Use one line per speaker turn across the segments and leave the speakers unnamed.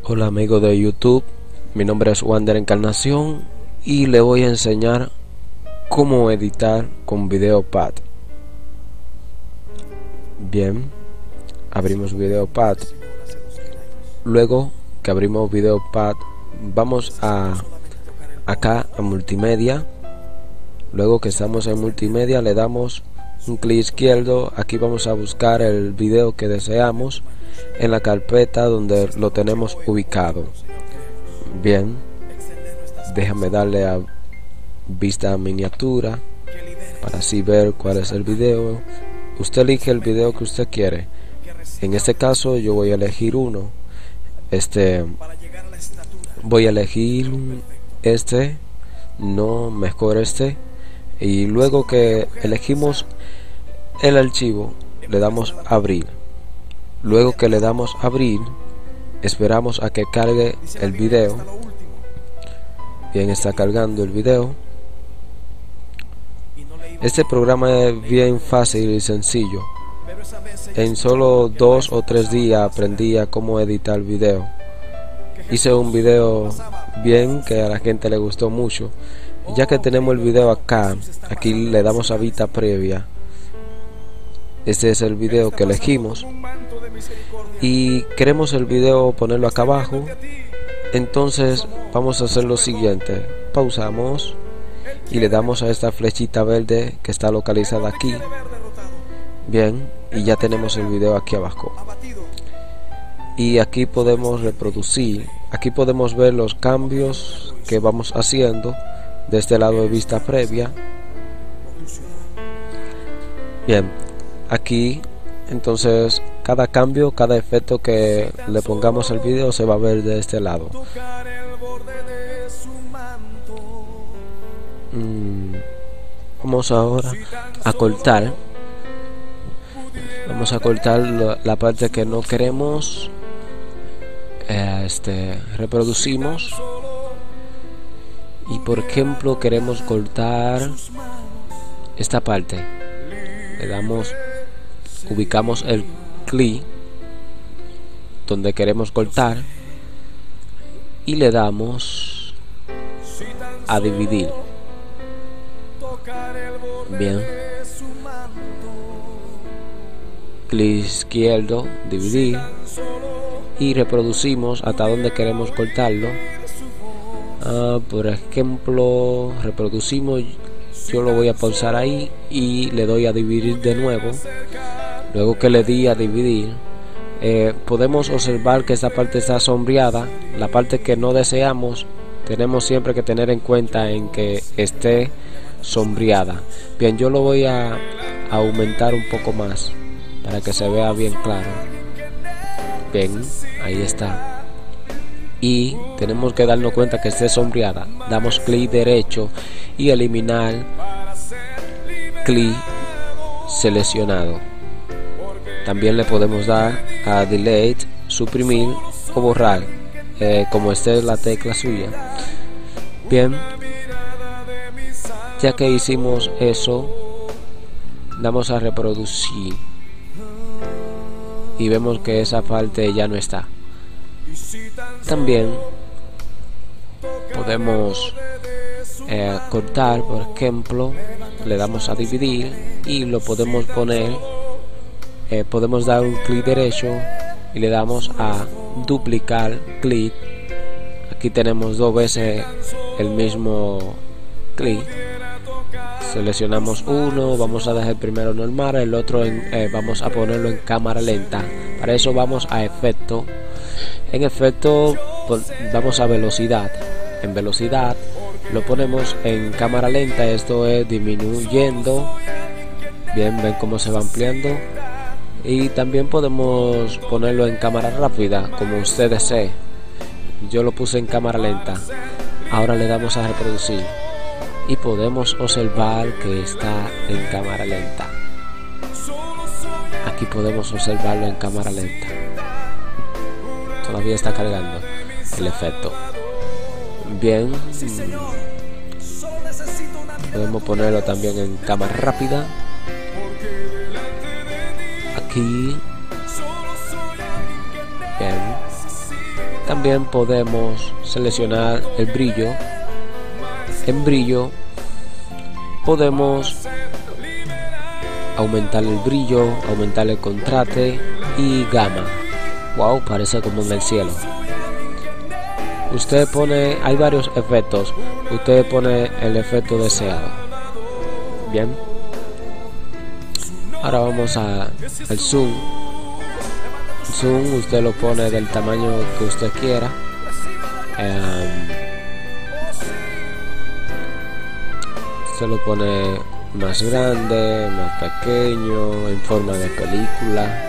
Hola amigos de YouTube, mi nombre es Wander Encarnación y le voy a enseñar cómo editar con VideoPad. Bien, abrimos VideoPad. Luego que abrimos VideoPad, vamos acá a multimedia. Luego que estamos en multimedia, le damos un clic izquierdo. Aquí vamos a buscar el video que deseamos en la carpeta donde lo tenemos ubicado. Bien, déjame darle a vista a miniatura para así ver cuál es el video. Usted elige el video que usted quiere. En este caso yo voy a elegir uno. Voy a elegir no, mejor y luego que elegimos el archivo le damos abrir. Luego que le damos abrir, esperamos a que cargue el video. Bien, está cargando el video. Este programa es bien fácil y sencillo. En solo 2 o 3 días aprendí a cómo editar video. Hice un video bien que a la gente le gustó mucho. Ya que tenemos el video acá, aquí le damos a vista previa. Este es el video que elegimos y queremos el video ponerlo acá abajo. Entonces vamos a hacer lo siguiente: pausamos y le damos a esta flechita verde que está localizada aquí. Bien, y ya tenemos el video aquí abajo. Y aquí podemos reproducir. Aquí podemos ver los cambios que vamos haciendo de este lado de vista previa. Bien, aquí entonces cada cambio, cada efecto que le pongamos al video se va a ver de este lado. Vamos ahora a cortar. Vamos a cortar la parte que no queremos. Reproducimos y por ejemplo queremos cortar esta parte. Le damos, ubicamos el clic donde queremos cortar y le damos a dividir. Bien, clic izquierdo, dividir, y reproducimos hasta donde queremos cortarlo. Por ejemplo, reproducimos, yo lo voy a pausar ahí y le doy a dividir de nuevo. Luego que le di a dividir, podemos observar que esta parte está sombreada. La parte que no deseamos tenemos siempre que tener en cuenta en que esté sombreada. Bien, yo lo voy a aumentar un poco más para que se vea bien claro. Bien, ahí está. Y tenemos que darnos cuenta que esté sombreada. Damos clic derecho y eliminar, clic seleccionado. También le podemos dar a delete, suprimir o borrar, como esta es la tecla suya. Bien, ya que hicimos eso, damos a reproducir y vemos que esa parte ya no está. También podemos cortar, por ejemplo, le damos a dividir y lo podemos poner. Podemos dar un clic derecho y le damos a duplicar clic. Aquí tenemos 2 veces el mismo clic. Seleccionamos uno, vamos a dejar el primero normal, el otro vamos a ponerlo en cámara lenta. Para eso vamos a efecto. En efecto vamos a velocidad. En velocidad lo ponemos en cámara lenta. Esto es disminuyendo. Bien, ven cómo se va ampliando. Y también podemos ponerlo en cámara rápida, como usted desee. Yo lo puse en cámara lenta. Ahora le damos a reproducir y podemos observar que está en cámara lenta. Aquí podemos observarlo en cámara lenta. Todavía está cargando el efecto. Bien, podemos ponerlo también en cámara rápida. Aquí. Bien. También podemos seleccionar el brillo. En brillo podemos aumentar el brillo, aumentar el contraste y gama. Wow, parece como en el cielo. Usted pone, hay varios efectos. Usted pone el efecto deseado. Bien. Ahora vamos al zoom. Zoom usted lo pone del tamaño que usted quiera. Se lo pone más grande, más pequeño, en forma de película.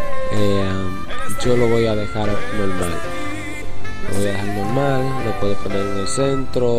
Yo lo voy a dejar normal. Lo voy a dejar normal, lo puedo poner en el centro.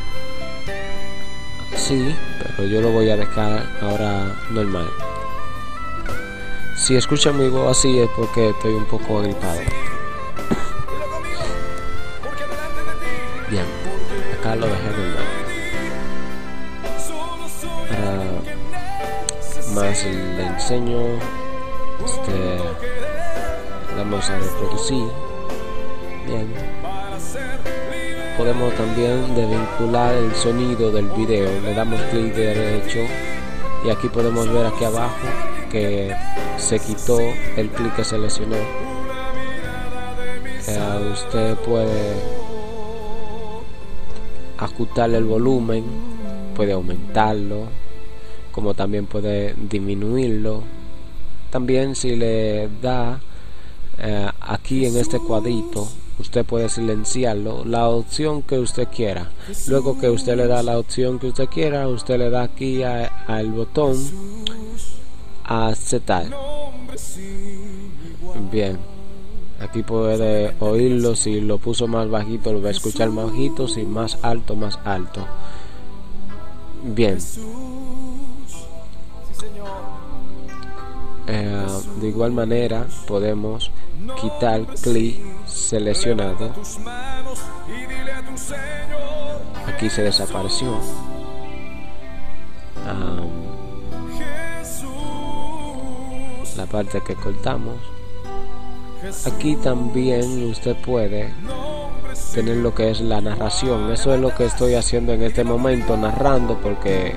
Sí, pero yo lo voy a dejar ahora normal. Si escuchan mi voz así es porque estoy un poco agripado. Bien, acá lo dejé normal. Más le enseño. Vamos a reproducir. Bien. Podemos también desvincular el sonido del video. Le damos clic derecho y aquí podemos ver aquí abajo que se quitó el clic que seleccionó. Usted puede ajustarle el volumen, puede aumentarlo, como también puede disminuirlo. También si le da aquí en este cuadrito, usted puede silenciarlo, la opción que usted quiera. Luego que usted le da la opción que usted quiera, usted le da aquí al botón aceptar. Bien, aquí puede oírlo. Si lo puso más bajito lo va a escuchar más bajito, si más alto, más alto. Bien. De igual manera podemos quitar clic seleccionado. Aquí se desapareció. La parte que cortamos. Aquí también usted puede tener lo que es la narración. Eso es lo que estoy haciendo en este momento, narrando, porque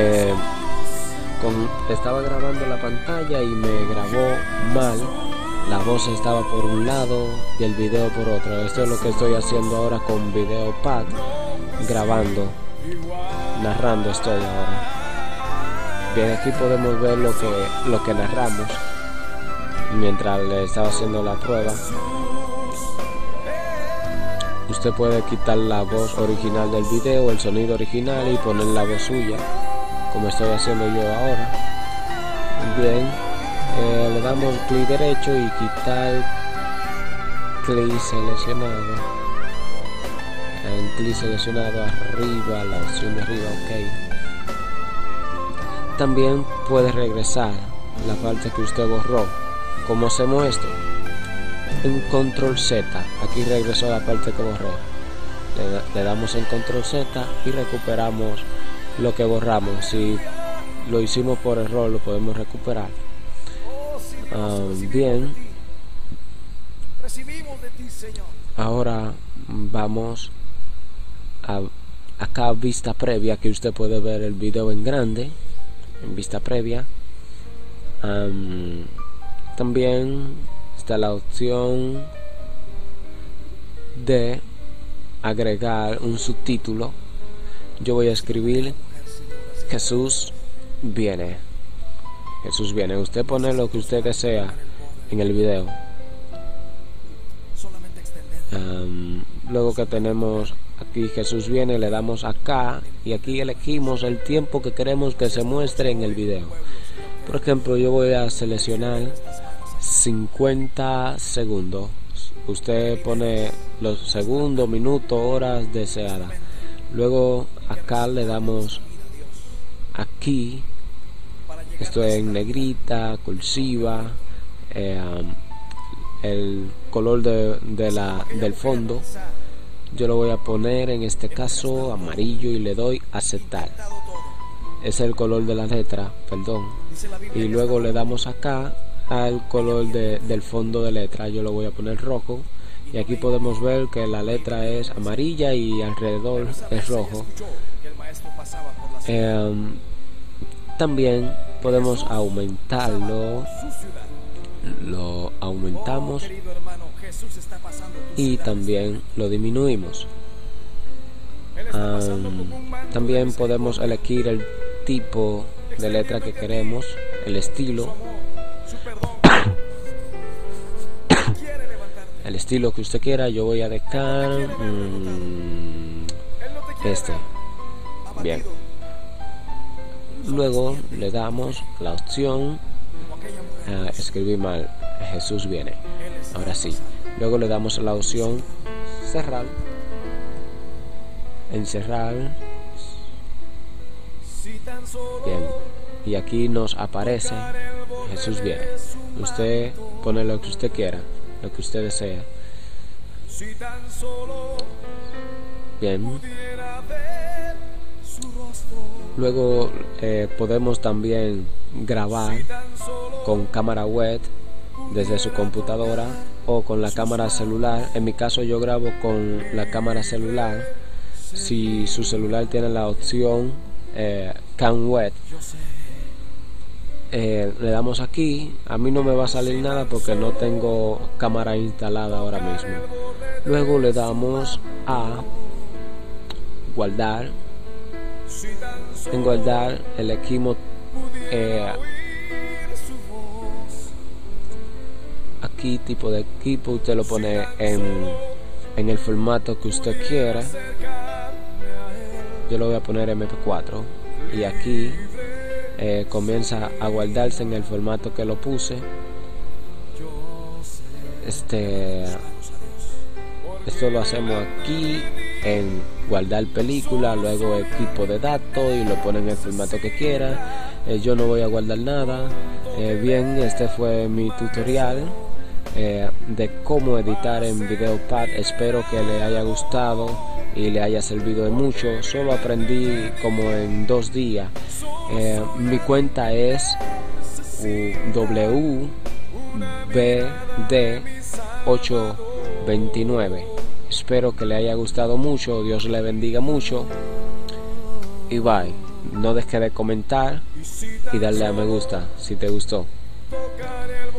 estaba grabando la pantalla y me grabó mal. La voz estaba por un lado y el video por otro. Esto es lo que estoy haciendo ahora con VideoPad, grabando, narrando estoy ahora. Bien, aquí podemos ver lo que narramos mientras le estaba haciendo la prueba. Usted puede quitar la voz original del video, el sonido original, y poner la voz suya, como estoy haciendo yo ahora. Bien, le damos clic derecho y quitar clic seleccionado. El clic seleccionado arriba, la opción de arriba, ok. También puede regresar la parte que usted borró. ¿Cómo hacemos esto? En control Z, aquí regresó la parte que borré. Le damos en control Z y recuperamos lo que borramos. Si lo hicimos por error lo podemos recuperar. Bien, ahora vamos a acá vista previa, que usted puede ver el video en grande en vista previa. También está la opción de agregar un subtítulo. Yo voy a escribir Jesús viene. Jesús viene. Usted pone lo que usted desea en el video. Luego que tenemos aquí Jesús viene, le damos acá y aquí elegimos el tiempo que queremos que se muestre en el video. Por ejemplo, yo voy a seleccionar 50 segundos. Usted pone los segundos, minutos, horas deseadas. Luego acá le damos aquí, esto es en negrita, cursiva, el color del fondo. Yo lo voy a poner en este caso amarillo y le doy aceptar. Es el color de la letra, perdón. Y luego le damos acá al color del fondo de letra. Yo lo voy a poner rojo y aquí podemos ver que la letra es amarilla y alrededor es rojo. También podemos aumentarlo, lo aumentamos y también lo disminuimos. También podemos elegir el tipo de letra que queremos, el estilo el estilo que usted quiera. Yo voy a dejar este. Bien, luego le damos la opción escribir mal, Jesús viene. Ahora sí, luego le damos la opción cerrar, encerrar. Bien, y aquí nos aparece Jesús viene. Usted pone lo que usted quiera, lo que usted desea. Bien, luego podemos también grabar con cámara web desde su computadora o con la cámara celular. En mi caso yo grabo con la cámara celular. Si su celular tiene la opción Cam Web, le damos aquí. A mí no me va a salir nada porque no tengo cámara instalada ahora mismo. Luego le damos a guardar. En guardar elegimos aquí tipo de equipo. Usted lo pone en el formato que usted quiera. Yo lo voy a poner MP4 y aquí comienza a guardarse en el formato que lo puse. Esto lo hacemos aquí en guardar película, luego equipo de datos, y lo ponen en el formato que quiera. Yo no voy a guardar nada. Bien, este fue mi tutorial de cómo editar en VideoPad. Espero que le haya gustado y le haya servido de mucho. Solo aprendí como en 2 días. Mi cuenta es WBD829. Espero que le haya gustado mucho. Dios le bendiga mucho y bye. No dejes de comentar y darle a me gusta si te gustó.